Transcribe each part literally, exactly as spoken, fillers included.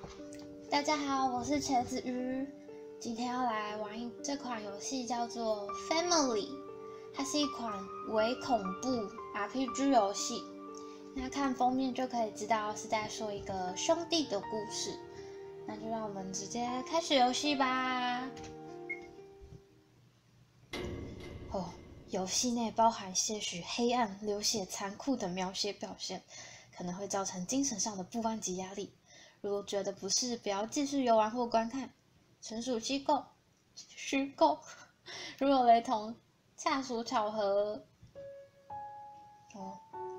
大家好，我是茄子鱼，今天要来玩一这款游戏叫做 Family， 它是一款伪恐怖 R P G 游戏。那看封面就可以知道是在说一个兄弟的故事。那就让我们直接开始游戏吧。哦，游戏内包含些许黑暗、流血、残酷的描写表现，可能会造成精神上的不安及压力。如果觉得不适，不要继续游玩或观看。纯属机构、虚构，如有雷同，恰属巧合。哦，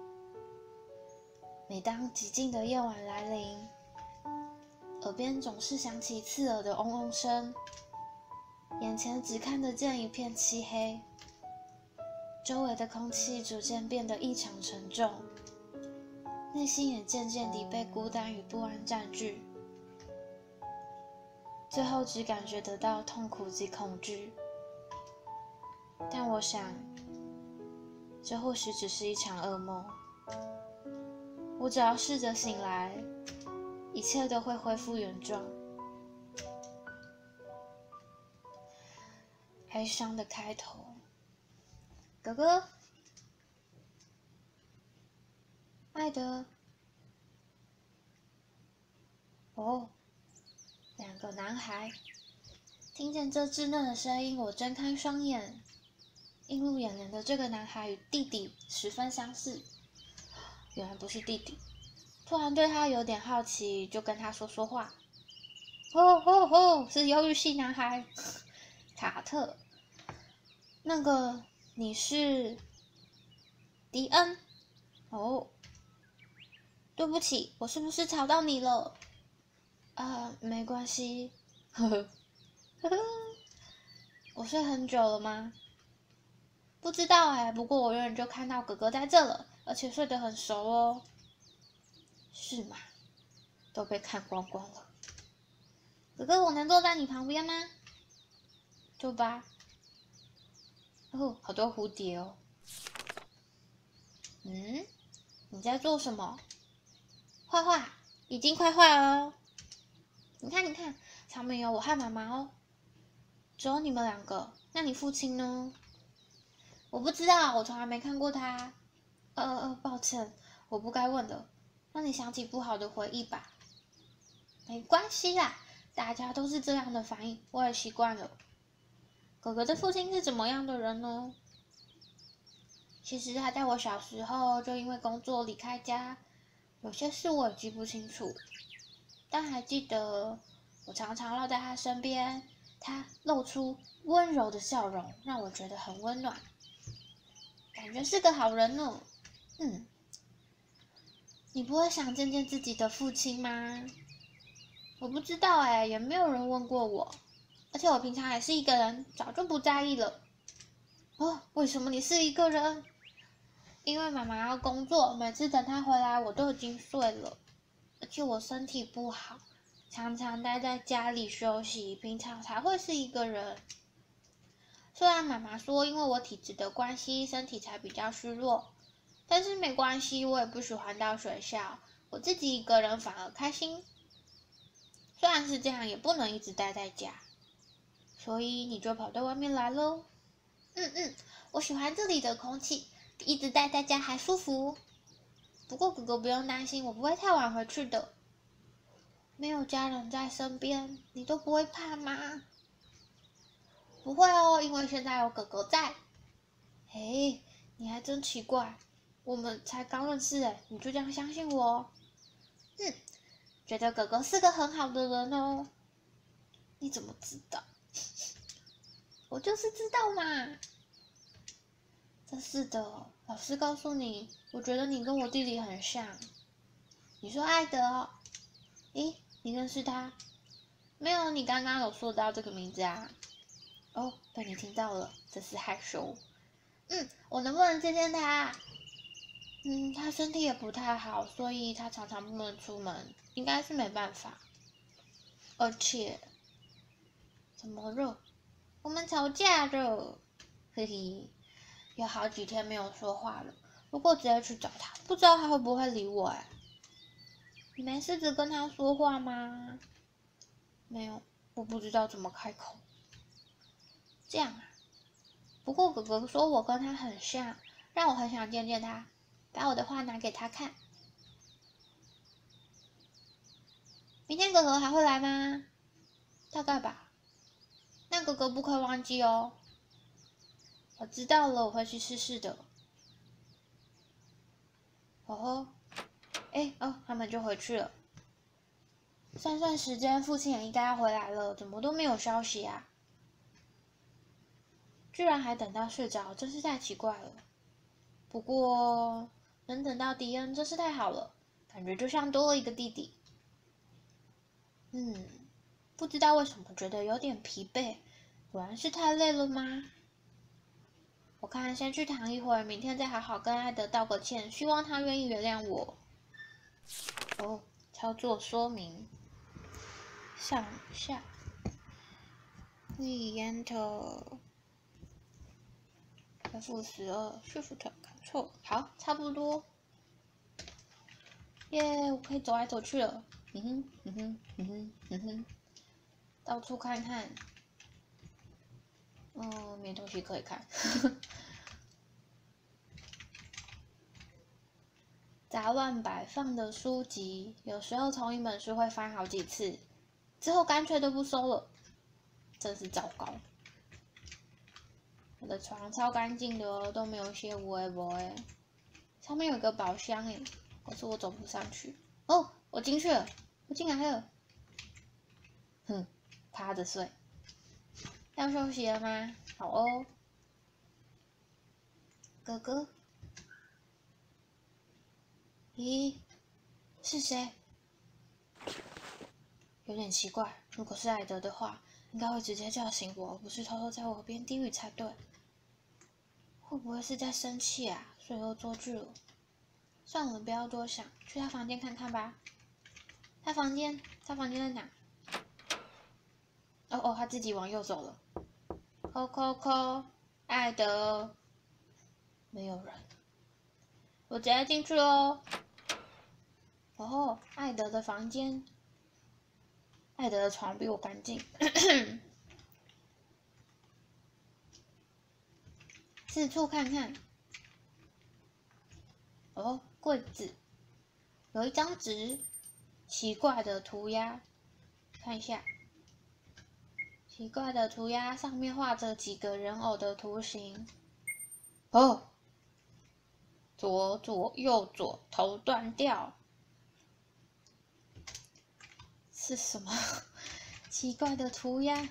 每当寂静的夜晚来临，耳边总是响起刺耳的嗡嗡声，眼前只看得见一片漆黑，周围的空气逐渐变得异常沉重。内心也渐渐地被孤单与不安占据，最后只感觉得到痛苦及恐惧。但我想，这或许只是一场噩梦。我只要试着醒来，一切都会恢复原状。哀伤的开头，哥哥。艾德，哦，两个男孩。听见这稚嫩的声音，我睁开双眼，映入眼帘的这个男孩与弟弟十分相似。原来不是弟弟，突然对他有点好奇，就跟他说说话。哦哦哦，是忧郁系男孩，卡特。那个，你是迪恩？哦。对不起，我是不是吵到你了？啊，没关系。呵呵，呵呵。我睡很久了吗？不知道哎，不过我远远就看到哥哥在这了，而且睡得很熟哦。是吗？都被看光光了。哥哥，我能坐在你旁边吗？坐吧。哦，好多蝴蝶哦。嗯，你在做什么？画画，已经快画了哦。你看，你看，上面有我和妈妈哦。只有你们两个，那你父亲呢？我不知道，我从来没看过他。呃呃，抱歉，我不该问的，让你想起不好的回忆吧。没关系啦，大家都是这样的反应，我也习惯了。哥哥的父亲是怎么样的人呢？其实他在我小时候就因为工作离开家，有些事我也记不清楚，但还记得我常常绕在他身边，他露出温柔的笑容，让我觉得很温暖，感觉是个好人呢。嗯，你不会想见见自己的父亲吗？我不知道哎，也没有人问过我，而且我平常也是一个人，早就不在意了。哦，为什么你是一个人？因为妈妈要工作，每次等她回来，我都已经睡了，而且我身体不好，常常待在家里休息，平常才会是一个人。虽然妈妈说因为我体质的关系，身体才比较虚弱，但是没关系，我也不喜欢到学校，我自己一个人反而开心。虽然是这样，也不能一直待在家，所以你就跑到外面来喽。嗯嗯，我喜欢这里的空气，比一直待在家还舒服。不过哥哥不用担心，我不会太晚回去的。没有家人在身边，你都不会怕吗？不会哦，因为现在有哥哥在。嘿，你还真奇怪，我们才刚认识诶，你就这样相信我？嗯，觉得哥哥是个很好的人哦。你怎么知道？我就是知道嘛。真是的，老师告诉你，我觉得你跟我弟弟很像。你说艾德哦？咦，你认识他？没有，你刚刚有说到这个名字啊。哦，被你听到了，真是害羞。嗯，我能不能见见他？嗯，他身体也不太好，所以他常常不能出门，应该是没办法。而且，怎么了？我们吵架了，嘿嘿，有好几天没有说话了。如果直接去找他，不知道他会不会理我哎。 你没试着跟他说话吗？没有，我不知道怎么开口。这样啊。不过哥哥说我跟他很像，让我很想见见他，把我的画拿给他看。明天哥哥还会来吗？大概吧。那哥哥不可以忘记哦。我知道了，我会去试试的。哦吼，哎哦，他们就回去了。算算时间，父亲也应该要回来了，怎么都没有消息啊？居然还等到睡着，真是太奇怪了。不过能等到迪恩真是太好了，感觉就像多了一个弟弟。嗯，不知道为什么觉得有点疲惫，果然是太累了吗？我看先去躺一会儿，明天再好好跟艾德道个歉，希望他愿意原谅我。哦，操作说明，上下 ，Enter F 十二 Shift Ctrl， 好，差不多。耶，我可以走来走去了。嗯哼，嗯哼，嗯哼，嗯哼，到处看看。嗯，没东西可以看。杂乱摆放的书籍，有时候同一本书会翻好几次，之后干脆都不收了，真是糟糕。我的床超干净的哦，都没有一些无微不微。上面有个宝箱诶，可是我走不上去。哦，我进去了，我进来了。哼，趴着睡。要休息了吗？好哦。哥哥，咦，是谁？有点奇怪，如果是艾德的话，应该会直接叫醒我，而不是偷偷在我耳边低语才对。会不会是在生气啊？所以恶作剧了？算了，不要多想，去他房间看看吧。他房间，他房间在哪？哦哦，他自己往右走了。扣扣扣，艾德，没有人，我直接进去喽。哦，艾德的房间，艾德的床比我干净。四处看看。哦，柜子有一张纸，奇怪的涂鸦，看一下。奇怪的涂鸦上面画着几个人偶的图形。哦，左左右左，头断掉，是什么奇怪的涂鸦？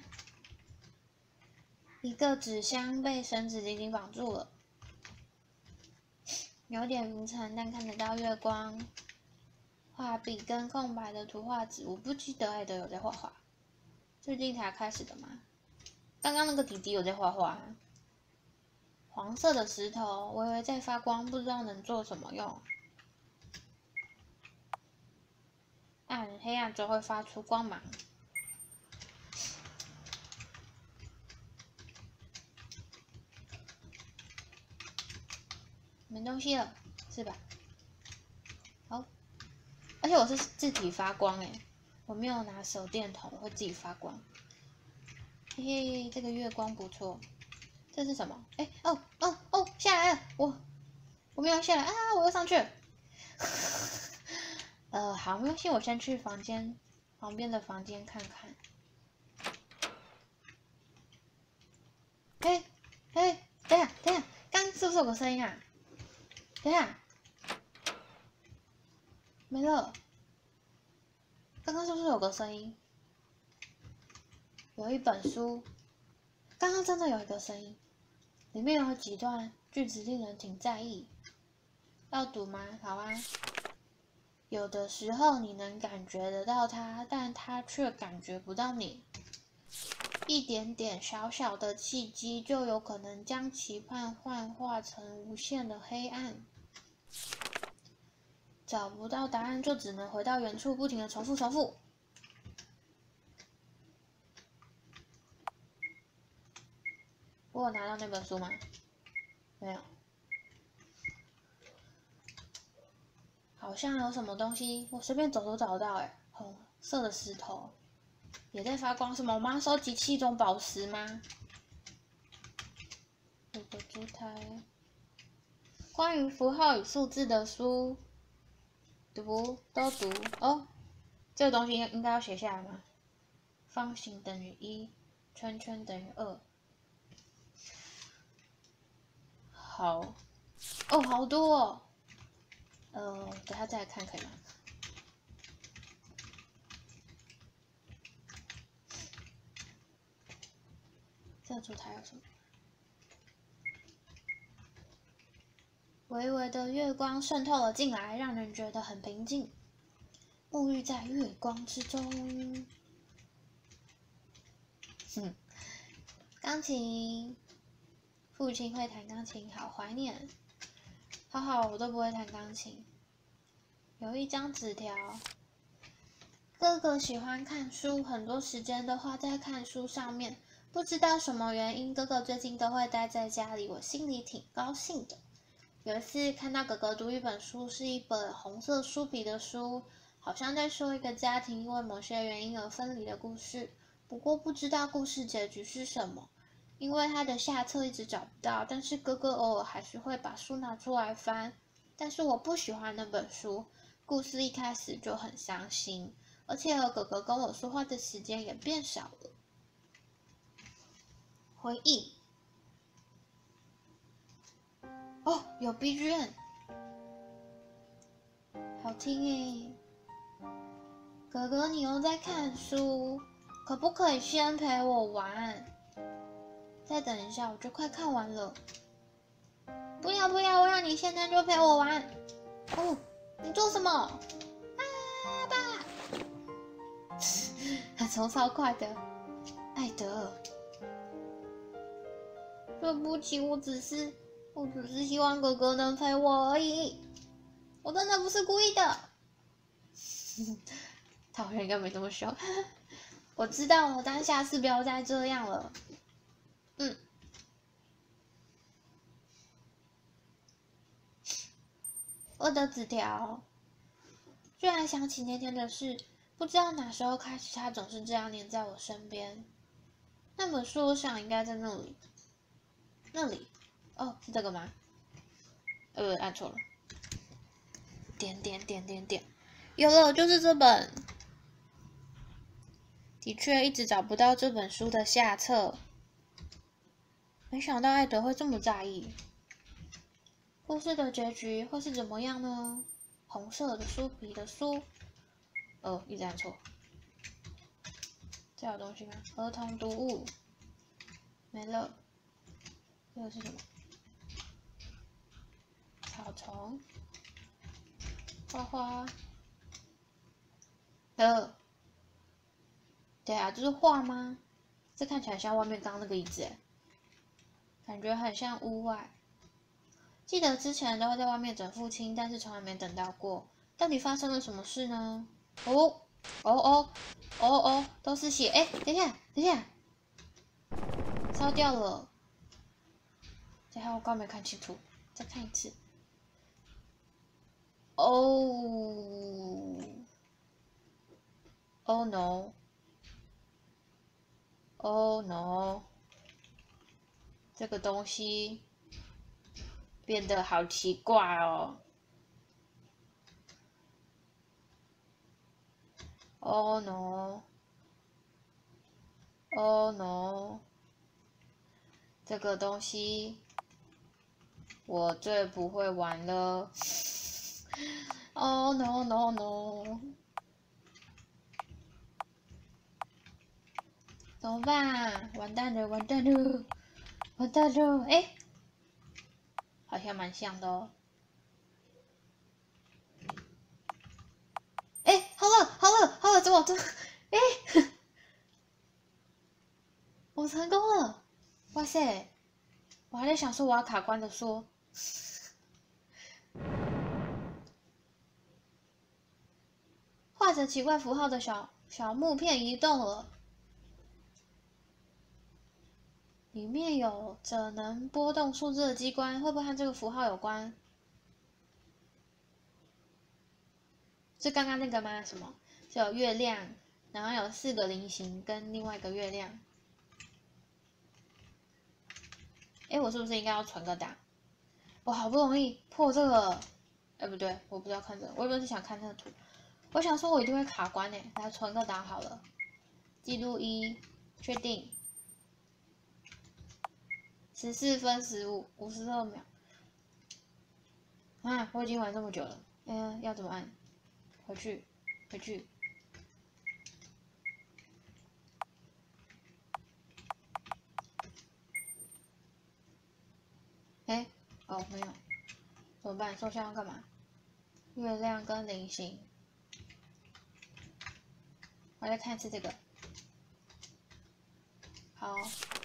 一个纸箱被绳子紧紧绑住了，有点云层，但看得到月光。画笔跟空白的图画纸，我不记得艾德有在画画。最近才开始的吗？刚刚那个弟弟有在画画。黄色的石头，我以为在发光，不知道能做什么用。暗黑暗就会发出光芒。没东西了，是吧？好，而且我是自体发光诶，我没有拿手电筒，会自己发光。嘿嘿，这个月光不错。这是什么？哎，哦哦哦，下来了！我我没有下来啊，我又上去了。呃，好，没关系，我先去房间旁边的房间看看。哎哎，等下等下，刚是不是有个声音啊？等下，没了。刚刚是不是有个声音？有一本书。刚刚真的有一个声音，里面有几段句子令人挺在意。要读吗？好啊。有的时候你能感觉得到它，但它却感觉不到你。一点点小小的契机，就有可能将期盼幻化成无限的黑暗。找不到答案，就只能回到原处，不停的重复重复。我有拿到那本书吗？没有。 好像有什么东西，我随便走都找得到哎，红色的石头也在发光，什么？我们要收集七种宝石吗？有个烛台，关于符号与数字的书，读都读哦。这个东西应该要写下来吗？方形等于一，圈圈等于二。好，哦，好多哦。呃，等下再来看可以吗？这个烛台有什么？微微的月光渗透了进来，让人觉得很平静。沐浴在月光之中。哼，钢琴，父亲会弹钢琴，好怀念。好好，我都不会弹钢琴。有一张纸条，哥哥喜欢看书，很多时间都花在看书上面。不知道什么原因，哥哥最近都会待在家里，我心里挺高兴的。有一次看到哥哥读一本书，是一本红色书皮的书，好像在说一个家庭因为某些原因而分离的故事。不过不知道故事结局是什么，因为他的下册一直找不到。但是哥哥偶尔还是会把书拿出来翻。但是我不喜欢那本书，故事一开始就很伤心，而且和哥哥跟我说话的时间也变少了。回忆。哦，有 B G M， 好听耶！哥哥，你又在看书，可不可以先陪我玩？再等一下，我就快看完了。不要不要，我让你现在就陪我玩。哦，你做什么？爸爸！他冲超快的，艾德。对不起，我只是，我只是希望哥哥能陪我而已。我真的不是故意的。他好像应该没这么凶。我知道了，但下次不要再这样了。嗯。我的纸条。居然想起那天的事，不知道哪时候开始，他总是这样黏在我身边。那本书我想应该在那里。那里，哦，是这个吗？呃，按错了。点点点点点，有了，就是这本。的确，一直找不到这本书的下册。没想到艾德会这么在意。故事的结局会是怎么样呢？红色的书皮的书，哦，一直按错。这有东西吗？儿童读物没了。这个是什么？草丛，花花。呃，对啊，这是画吗？这看起来像外面刚刚那个椅子，哎，感觉很像屋外。记得之前都会在外面等父亲，但是从来没等到过。到底发生了什么事呢？哦，哦哦，哦哦，都是血！哎，等一下，等一下，烧掉了。等一下，我刚没看清楚，再看一次。哦 ，Oh no，Oh no，这个东西变得好奇怪哦。Oh no，Oh no，这个东西我最不会玩了。Oh no no no， 怎么办？完蛋了，完蛋了，完蛋了！哎，好像蛮像的哦。哎，好了，好了，好了，怎么这？哎，我成功了！哇塞，我还在想说我要卡关的说。画着奇怪符号的小小木片移动了，里面有着能波动数字的机关，会不会和这个符号有关？ 是刚刚那个吗？什么？是有月亮，然后有四个菱形跟另外一个月亮。哎，我是不是应该要存个档？我好不容易破这个，哎不对，我不是要看这个，我原本是想看那个图。我想说我一定会卡关哎，来存个档好了。记录一，确定。十四分十五，五十二秒。啊，我已经玩这么久了，嗯，要怎么按？回去，回去。哎，哦，没有，怎么办？收箱要干嘛？月亮跟菱形。我再看一次这个。好，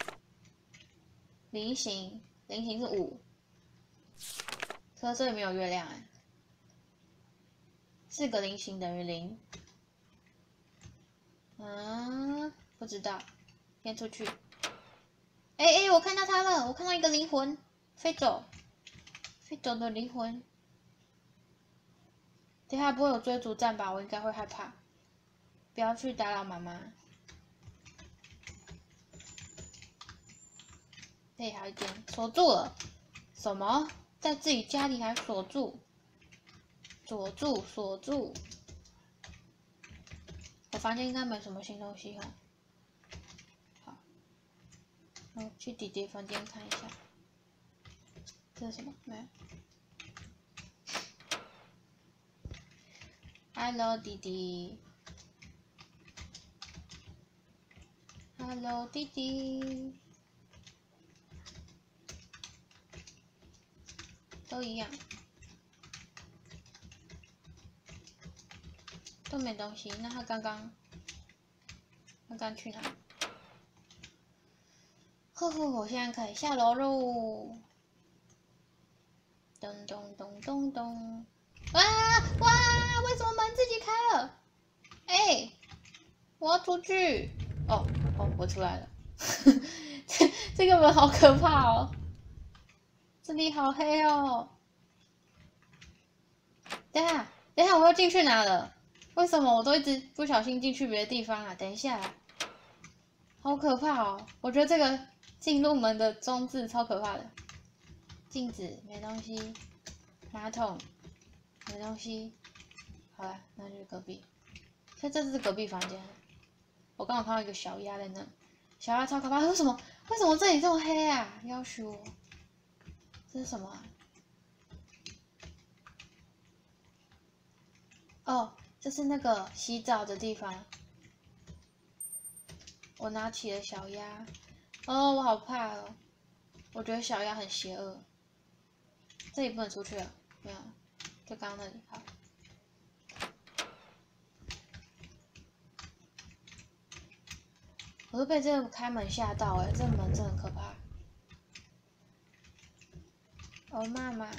菱形，菱形是五，可是这里没有月亮哎。四个菱形等于零。嗯，不知道，先出去。哎哎，我看到它了，我看到一个灵魂飞走，飞走的灵魂。等下不会有追逐战吧？我应该会害怕。不要去打扰妈妈。这里还有一间锁住了，什么？在自己家里还锁住？锁住，锁住。我房间应该没什么新东西哦。好，我去弟弟房间看一下。这是什么？没有。Hello， 弟弟。Hello， 弟弟。都一样，都没东西。那他刚刚，刚刚去哪？呵呵，我现在可以下楼喽！咚咚咚咚咚！哇哇！为什么门自己开了？哎、欸，我要出去！哦哦，我出来了。这这个门好可怕哦！这里好黑哦。等一下，等一下，我要进去哪了？为什么我都一直不小心进去别的地方啊？等一下，好可怕哦！我觉得这个进入门的装置超可怕的。镜子没东西，马桶没东西。好了，那就是隔壁。所以这是隔壁房间。我刚好看到一个小鸭在那，小鸭超可怕。为什么？为什么这里这么黑啊？要求我。这是什么啊？哦，这是那个洗澡的地方。我拿起了小鸭，哦，我好怕哦！我觉得小鸭很邪恶。这里不能出去了，没有，就刚刚那里。好，我都被这个开门吓到哎，这个门真的很可怕。哦，妈妈，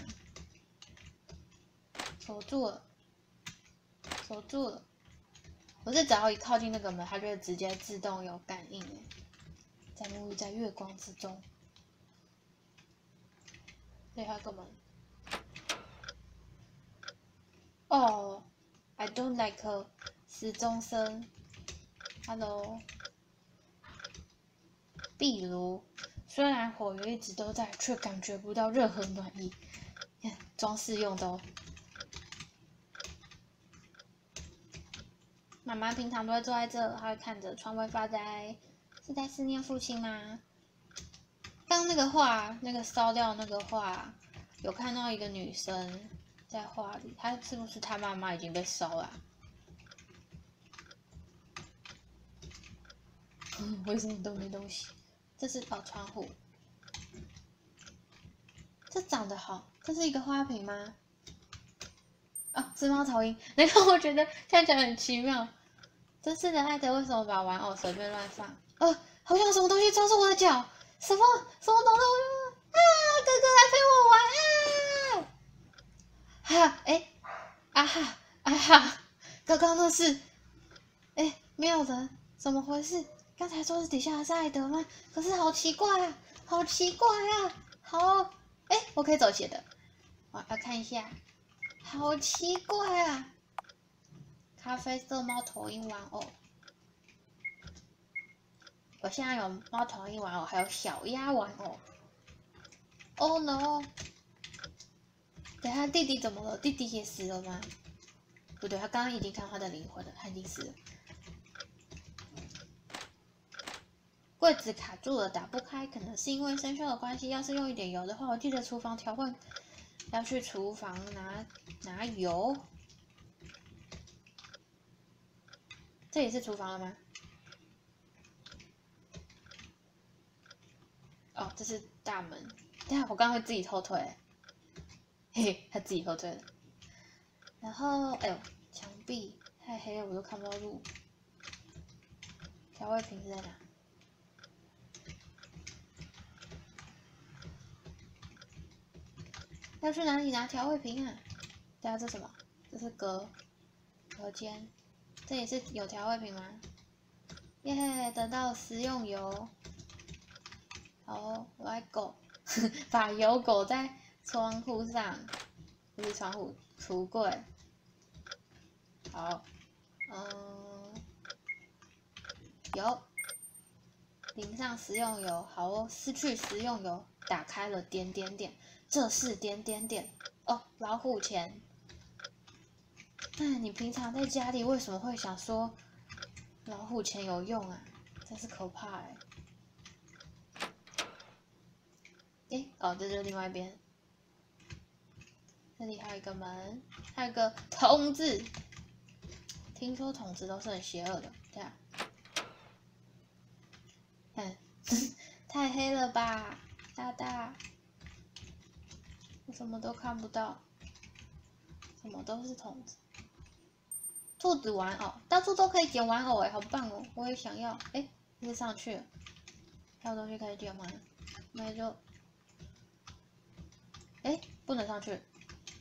锁住了，锁住了。我是只要一靠近那个门，它就会直接自动有感应哎，在沐浴在月光之中。对，还有个门。哦 ，I don't like 时钟声。Hello。壁炉，虽然火源一直都在，却感觉不到任何暖意。装饰用的哦。妈妈平常都会坐在这，她会看着窗外发呆，是在思念父亲吗？刚那个画，那个烧掉那个画，有看到一个女生在画里，她是不是她妈妈已经被烧了、啊？为什么都没东西？这是哦窗户，这长得好，这是一个花瓶吗？哦，是猫头鹰，那个我觉得看起来很奇妙。真是的，艾德为什么把玩偶随便乱放？呃，好像什么东西抓住我的脚，什么什么东西？啊，哥哥来陪我玩啊！哈，哎，啊哈啊哈，刚刚那是，哎，没有人，怎么回事？刚才桌子底下的是艾德吗？可是好奇怪啊，好奇怪啊，好，哎，我可以走斜的，我要看一下，好奇怪啊。 咖啡色猫头鹰玩偶。我现在有猫头鹰玩偶，还有小鸭玩偶。Oh no！ 等下弟弟怎么了？弟弟也死了吗？不对，他刚刚已经看到他的灵魂了，他已经死了。柜子卡住了，打不开，可能是因为生锈的关系。要是用一点油的话，我记得厨房调味要去厨房拿拿油。这里是厨房了吗？哦，这是大门。等下我刚刚会自己后退，嘿嘿，他自己后退了。然后，哎呦，墙壁太黑了，我都看不到路。调味瓶是在哪？要去哪里拿调味瓶啊？等下这什么？这是隔隔间，这里是有调味瓶吗？耶，得到食用油。好，我来狗，把油狗在窗户上，不是窗户，橱柜。好，嗯，油，淋上食用油。好哦，失去食用油，打开了点点点，这是点点点。哦，老虎钳。那你平常在家里为什么会想说老虎钳有用啊？真是可怕哎、欸！哎，哦，这就是另外一边。这里还有一个门，还有一个筒子。听说筒子都是很邪恶的，这样。看，太黑了吧，大大，我什么都看不到，什么都是筒子。兔子玩偶，到处都可以捡玩偶哎，好棒哦！我也想要。哎，是上去了，还有东西可以捡吗？那就，哎，不能上去。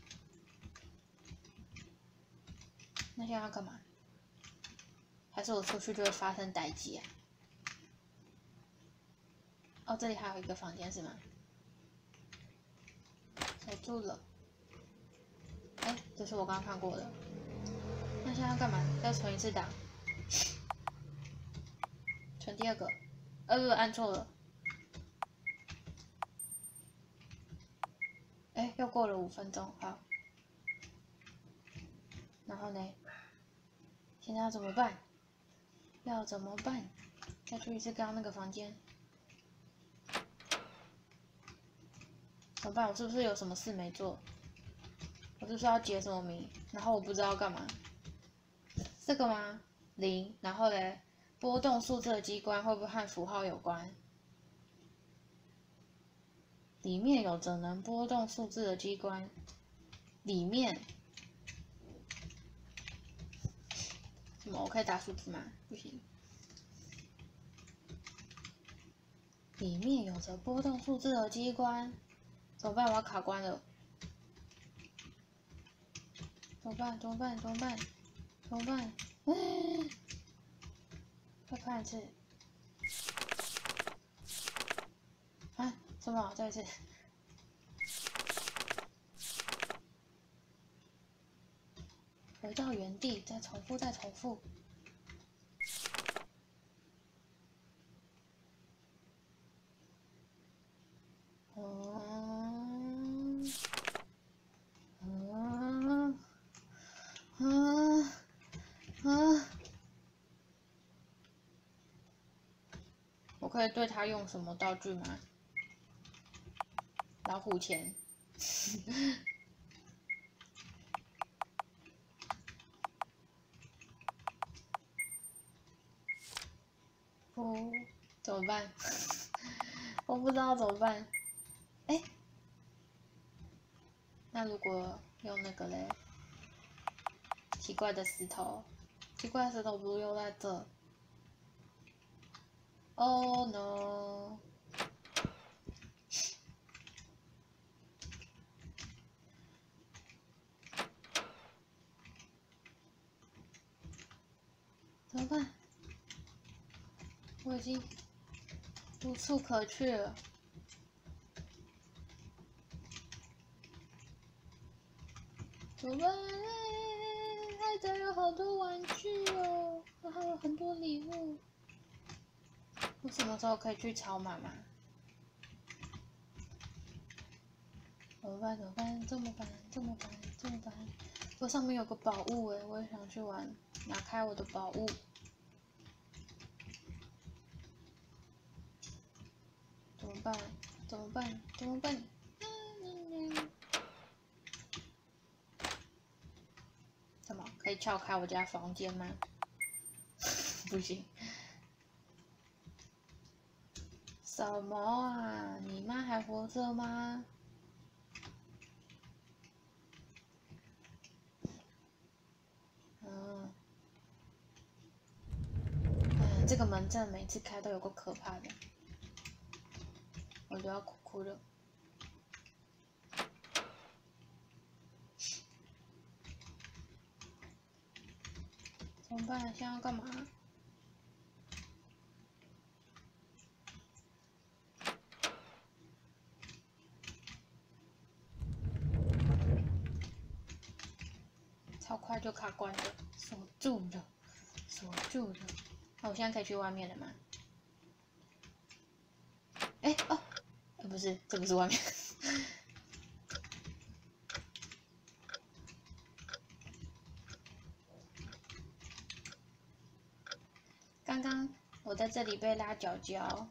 那现在要干嘛？还是我出去就会发生歹击啊？哦，这里还有一个房间是吗？锁住了。哎，这是我刚刚看过的。那现在要干嘛？要存一次档。存第二个。呃，不，按错了。哎，又过了五分钟，好。然后呢？现在要怎么办？要怎么办？再去一次刚刚那个房间。怎么办？我是不是有什么事没做？我是不是要解什么谜？然后我不知道干嘛？这个吗？零，然后嘞，波动数字的机关会不会和符号有关？里面有着能波动数字的机关，里面什么？我可以打数字吗？不行。里面有着波动数字的机关，怎么办？我要卡关了。怎么办？怎么办？怎么办？怎么办？嗯，再看一次。啊？什么？再一次。回到原地，再重复，再重复。嗯嗯嗯嗯，我可以对他用什么道具吗？老虎钳。不，怎么办？我不知道怎么办。哎，那如果用那个嘞？奇怪的石头，奇怪的石头不是又在这 ？Oh no！ 怎么办？我已经无处可去了。怎么办？ 害的，有好多玩具哦，然后有很多礼物。我什么时候可以去找妈妈？怎么办？怎么办？这么办？这么办？这么办？我上面有个宝物哎，我也想去玩，拿开我的宝物。怎么办？怎么办？怎么办？什么？可以撬开我家房间吗？不行。什么啊？你妈还活着吗？嗯。哎，这个门真的每次开都有个可怕的，我就要哭哭了。怎么办？现在要干嘛？超快就卡关了，锁住了，锁住了。那我现在可以去外面了吗？哎哦，呃不是，这不是外面。刚刚我在这里被拉脚脚。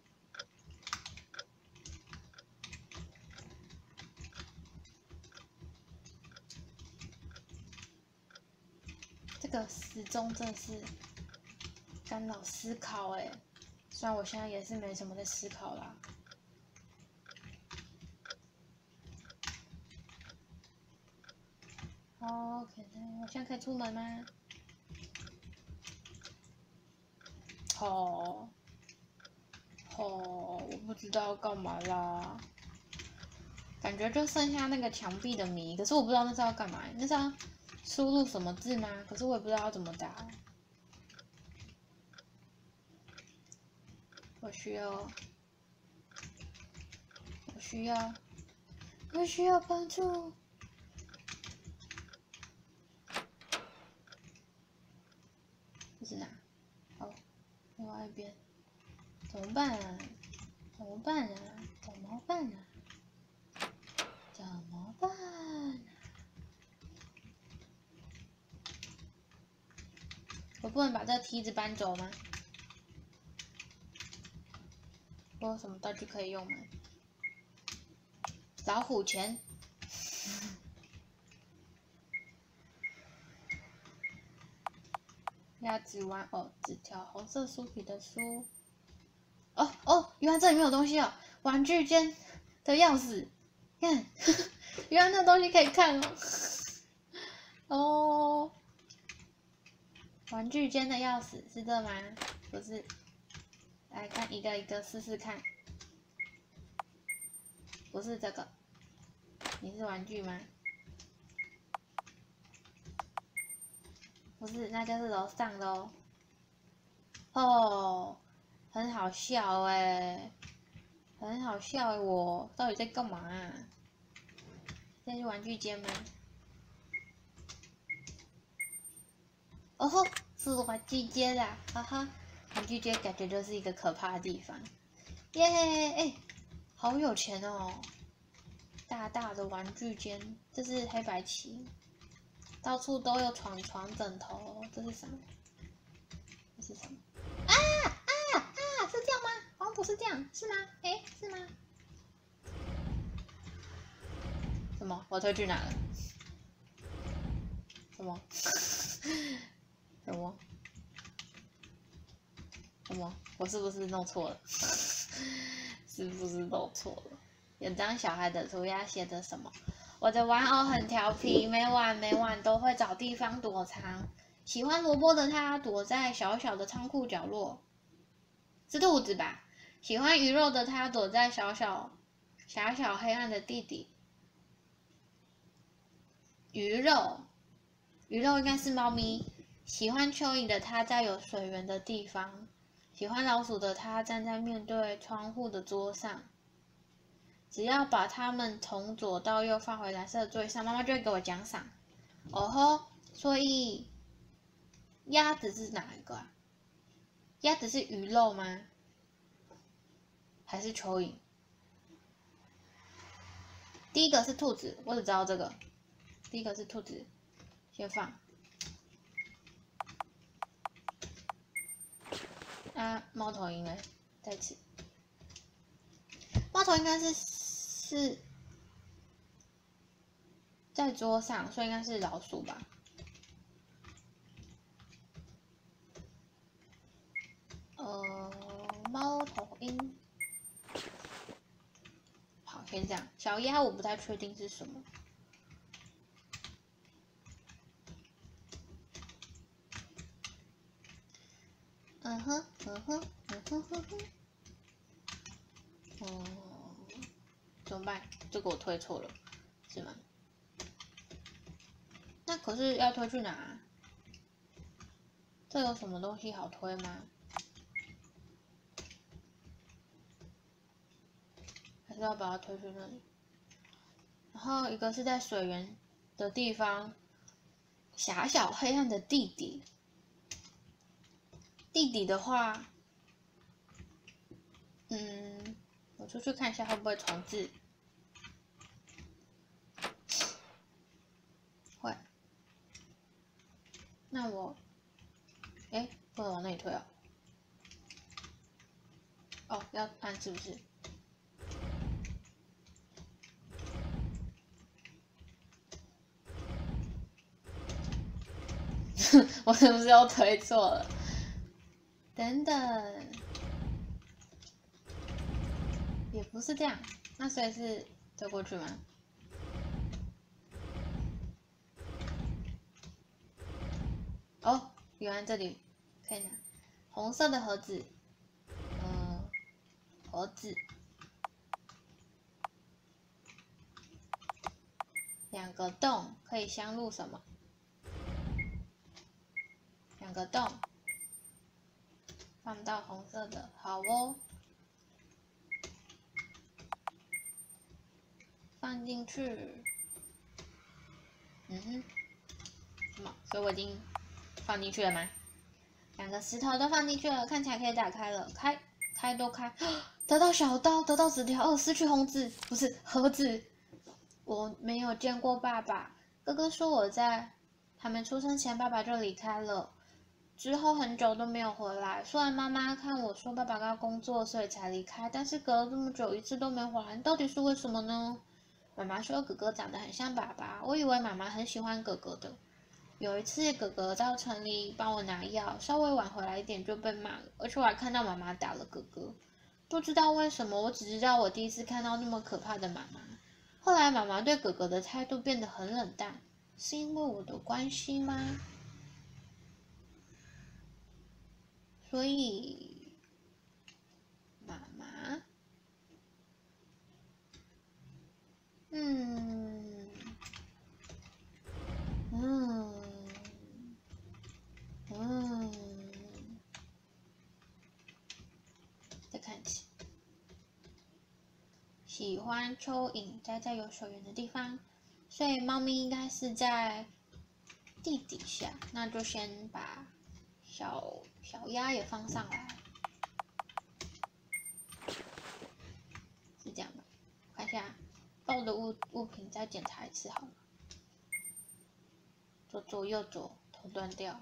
这个时钟真的是干扰思考哎，虽然我现在也是没什么在思考啦。好 ，OK， 我现在可以出门吗？哦，哦，我不知道要干嘛啦。感觉就剩下那个墙壁的谜，可是我不知道那是要干嘛，那是要输入什么字吗？可是我也不知道要怎么打。我需要，我需要，我需要帮助。这是哪？哦，另外一边。怎么办啊？怎么办啊？怎么办啊？怎么办啊？我不能把这个梯子搬走吗？我有什么道具可以用吗？老虎钳。鸭子玩偶，纸条，红色书皮的书。哦哦，原来这里面有东西哦！玩具间的钥匙，看，原来那东西可以看哦。哦，玩具间的钥匙是这吗？不是，来看一个一个试试看。不是这个，你是玩具吗？不是，那就是楼上的哦。哦，很好笑哎，很好笑哎，我到底在干嘛啊？这是玩具间吗？哦吼，是玩具间啊，哈哈，玩具间感觉就是一个可怕的地方。耶，哎，好有钱哦！大大的玩具间，这是黑白棋，到处都有床床枕头，这是什么？这是什么？啊啊啊！是这样吗？好像不是这样，是吗？哎，是吗？什么？我推去哪了？什么？什么？什么？我是不是弄错了？是不是弄错了？有张小孩的涂鸦写着什么？我的玩偶很调皮，每晚每晚都会找地方躲藏。喜欢萝卜的他躲在小小的仓库角落，是兔子吧？喜欢鱼肉的他躲在小小狭小黑暗的地底。鱼肉，鱼肉应该是猫咪。喜欢蚯蚓的他在有水源的地方。喜欢老鼠的他站在面对窗户的桌上。只要把它们从左到右放回蓝色的座位上，妈妈就会给我奖赏。哦吼， 所以鸭子是哪一个啊？鸭子是鱼肉吗？还是蚯蚓？第一个是兔子，我只知道这个。第一个是兔子，先放。啊，猫头鹰呢？在此。猫头应该是是在桌上，所以应该是老鼠吧。呃，猫头鹰。好，先这样。小鸭我不太确定是什么。嗯哼，嗯哼，嗯哼哼哼。哦，怎么办？这个我推错了，是吗？那可是要推去哪？这有什么东西好推吗？还是要把它推去那里？然后一个是在水源的地方，狭小黑暗的地底。地底的话，嗯，我出去看一下会不会重置。会。那我，哎，不能往那里推哦。哦，要按是不是？我是不是又推错了？等等，也不是这样。那所以是推过去吗？哦，原来这里可以拿红色的盒子，嗯，盒子，两个洞可以镶入什么？两个洞，放到红色的，好哦，放进去。嗯哼，什么？所以我已经放进去了吗？两个石头都放进去了，看起来可以打开了，开，开都开，得到小刀，得到纸条，哦，失去红纸，不是盒子。我没有见过爸爸，哥哥说我在还没出生前，爸爸就离开了，之后很久都没有回来。虽然妈妈看我说爸爸要工作，所以才离开，但是隔了这么久，一次都没回来，到底是为什么呢？妈妈说哥哥长得很像爸爸，我以为妈妈很喜欢哥哥的。有一次，哥哥到城里帮我拿药，稍微晚回来一点就被骂了，而且我还看到妈妈打了哥哥。不知道为什么，我只知道我第一次看到那么可怕的妈妈。后来，妈妈对哥哥的态度变得很冷淡，是因为我的关系吗？所以，妈妈，嗯，嗯，嗯，再看一次。喜欢蚯蚓待在有水源的地方，所以猫咪应该是在地底下。那就先把小小鸭也放上来，是这样吧？看一下抱的物物品，再检查一次好了。左左右左，头断掉。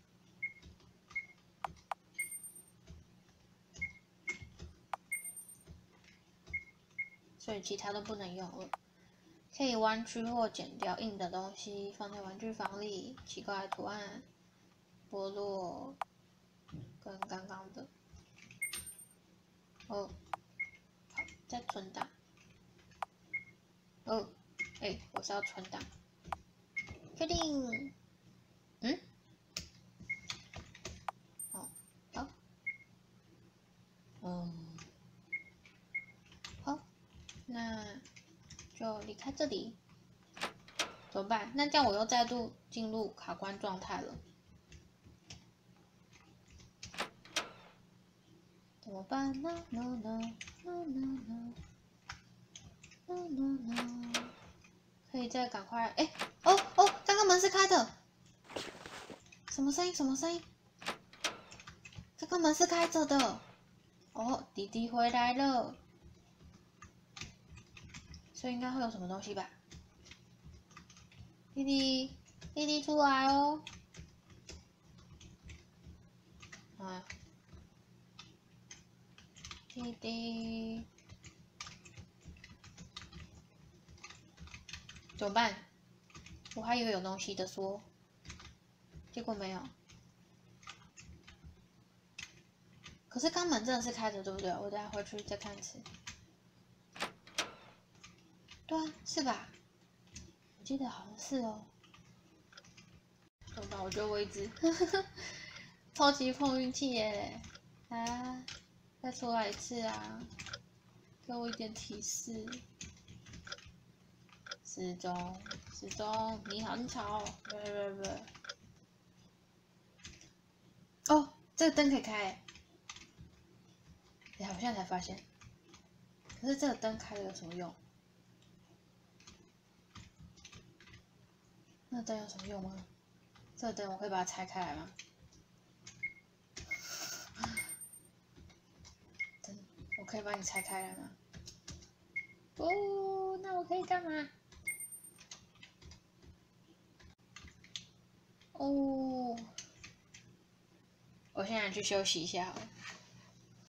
所以其他都不能用了。可以弯曲或剪掉硬的东西，放在玩具房里。奇怪的图案，剥落，跟刚刚的。哦，好，再存档。哦，哎、欸，我是要存档。确定。嗯。哦，好。嗯。好，那就离开这里。怎么办？那这样我又再度进入卡关状态了。怎么办呢 ？No no no no no no no no。可以再赶快，哎、欸，哦哦，刚刚门是开的。 什么声音？什么声音？这个门是开着的。哦，弟弟回来了。所以应该会有什么东西吧？弟弟，弟弟出来哦。啊，弟弟，怎么办？我还以为有东西的说，结果没有。可是刚门真的是开着，对不对？我等下回去再看一次。对啊，是吧？我记得好像是哦。怎么办？我觉得我一直超级碰运气耶！啊，再出来一次啊！给我一点提示。时钟，时钟，你好，你吵！不不不。哦，这个灯可以开耶。哎，我现在才发现。可是这个灯开了有什么用？那灯有什么用吗？这个灯我可以把它拆开来吗？灯，我可以把你拆开来吗？不，那我可以干嘛？哦，我现在去休息一下好了。